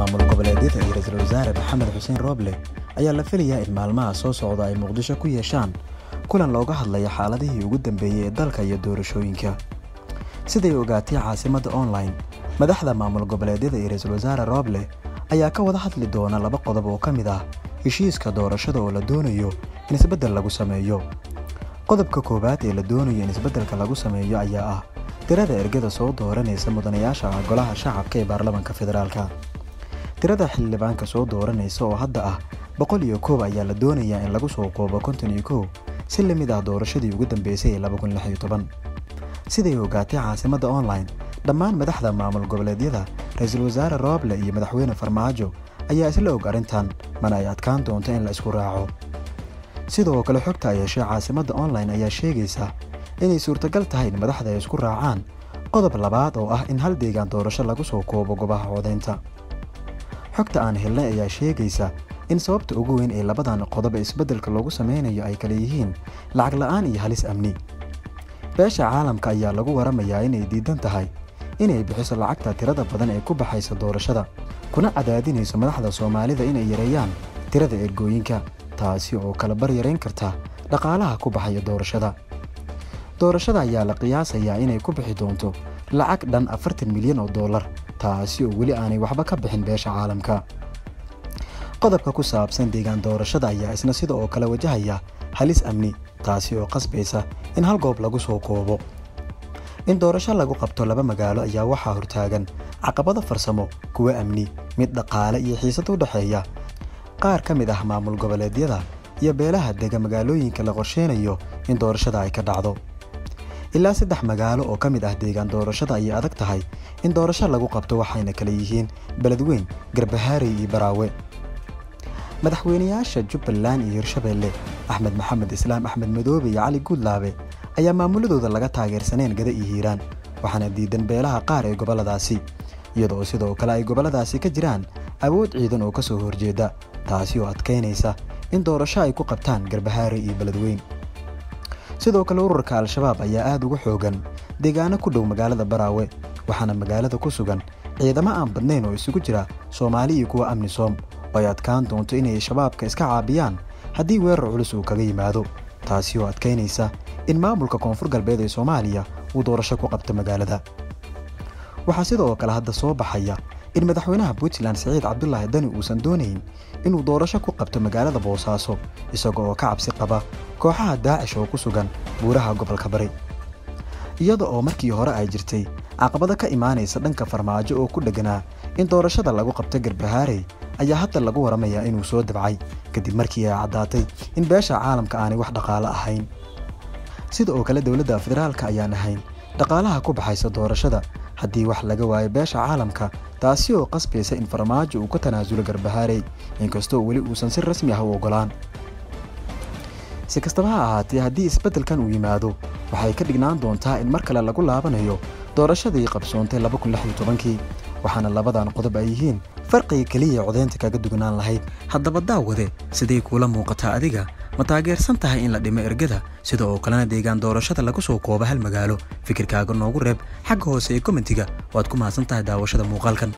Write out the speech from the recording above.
maamul goboleedyada iyo ra'iisul wasaare Maxamed Xuseen Rooble ayaa la filayaa in maalmaha soo socda ay Muqdisho ku yeeshaan kulan looga hadlayo xaaladihii ugu dambeeyay ee dalka iyo doorashooyinka. Siday ogaatay caasimadda online, madaxda maamul goboleedyada iyo ra'iisul wasaare Rooble ayaa ka wada hadli doona laba qodob oo ka mid ah heshiiska doorashada oo la doonayo in isbeddel lagu sameeyo. Qodobka koowaad ee la doonayo in isbeddelka lagu sameeyo ayaa ah tirada ergada soo dooranaysa mudanayaasha golaha shacabka ee baarlamaanka federaalka. Tirada xildhibaanka soo dooranaysa oo hadda ah 101 ayaa la doonayaa in lagu soo koobo 51 si la mid ah doorashadii ugu dambeysay ee 2016. Siday ogaatay caasimadda online, dhammaan madaxda maamul goboleedyada, ra'iisul wasaare Rooble iyo madaxweyne Farmaajo ayaa isla og arrintan, mana ay adkaan doonto in la isku raaco. Sidoo kale xogta ay heshay caasimadda online ayaa sheegaysa inay suurtagal tahay in madaxda ay isku raacaan qodob labaad oo ah in hal deegaan doorasho lagu soo koobo goobaha codeynta. Xogta aan helnay ayaa sheegaysa in sababta ugu weyn ee labadan qodob ee isbeddelka loogu sameynayo ay kala yihiin lacag la'aan iyo halis amni. Beesha caalamka ayaa lagu waramayaa inay diidan tahay inay bixiso lacagta tirada badan ee ku baxaysa doorashada, kuna cadaadinayso madaxda Soomaalida inay yareeyaan tirada ergooyinka, taasi oo kala bar yareyn karta dhaqaalaha ku baxaya doorashada. Doorashada ayaa la qiyaasayaa inay ku bixi doonto lacag dhan $40 milyan, taasi oo weli aanay waxba ka bixin beesha caalamka. Qodobka ku saabsan deegaan doorashada ayaa isna sidoo kale wajahaya halis amni, taasi oo qasbaysa in hal goob lagu soo koobo. In doorasho lagu qabto laba magaalo ayaa waxaa hortaagan caqabado farsamo, kuwa amni, mid dhaqaale iyo xiisad u dhaxeeya qaar ka mid ah maamul goboleedyada iyo beelaha dega magaalooyinka la qorsheynayo in doorashada ay ka dhacdo. Ilaa 3 magaalo oo ka mid ah deegaan doorashada ay adag tahay in doorasho lagu qabto, waxayna kala yihiin Beledweyne, Garbaharey iyo Baraawe. Madaxweynayaasha Jubbaland iyo Hirshabelle, Axmed Maxamed Islaam Axmed Madoobe iyo Cali Guudlaabe ayaa maamuladooda laga taageersaneen Gada iyo Hiiraan, waxaana diidan beelaha qaar ee goboladaasi, iyadoo sidoo kale ay goboladaasi ka jiraan awood ciidan oo ka soo horjeeda, taasi oo adkeynaysa in doorasho ay ku qabtaan Garbaharey iyo Beledweyne. Sidoo kale ururka Al-Shabaab ayaa aad uga xoogan deegaano ku dhow magaalada Baraawe, waxaana magaalada ku sugan ciidamo aan badnayn oo isugu jira Soomaali iyo kuwa Amnisom, oo ay adkaan doonto inay shabaabka iska caabiyaan haddii weerar culus uu kaga yimaado, taasi oo adkeynaysa in maamulka Koonfur Galbeed ee Soomaaliya uu doorasho ku qabto magaalada. Waxaa sidoo kale hadda soo baxaya in madaxweynaha Puntland Siciid Cabdullaahi Dani uusan doonayn inuu doorasho ku qabto magaalada Boosaaso, isagoo ka cabsi qaba kooxaha Daacish oo ku sugan buuraha gobolka Bari. Iyada oo markii hore ay jirtay caqabado ka imaanaysa dhanka Farmaajo oo ku dhaganaa in doorashada lagu qabto Garbaharey, ayaa hadda lagu waramayaa inuu soo dabcay kadib markii ay caddaatay in beesha caalamka aanay wax dhaqaale ahayn. Sidoo kale dowladda federaalka ayaan ahayn dhaqaalaha ku baxaysa doorashada haddii wax laga waayo beesha caalamka, taasi oo qasbaysa in Farmaajo uu ka tanaasulo Garbaharey, inkastoo weli uusan si rasmi ah u ogolaan. Si kastaba ha ahaatee, haddii isbeddelkan uu yimaado, waxay ka dhignaan doontaa in mar kale lagu laabanayo doorashadii qabsoontay 2016, waxaana labadan qodob ay yihiin farqiga kaliya codeynta kaga dugnaan lahayd. Haddaba daawade, sidee kula muuqataa adiga? Ma taageersan tahay in la dhimo ergada, sidoo kalena deegaan doorashada lagu soo koobo hal magaalo? Fikirkaaga noogu reeb xagga hoose ee commentiga. Waad ku mahadsan tahay daawashada muuqaalkan.